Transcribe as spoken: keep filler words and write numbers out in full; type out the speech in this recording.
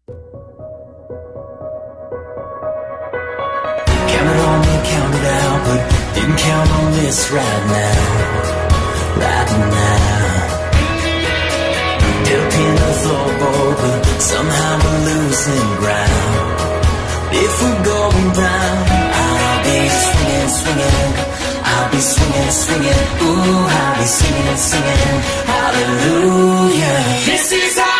Counted on me, counted out, but didn't count on this right now, right now. Hit a pin in the floorboard, but somehow we're losing ground. If we're going down, I'll be swinging, swinging. I'll be swinging, swinging. Ooh, I'll be singing, singing. Hallelujah. This is our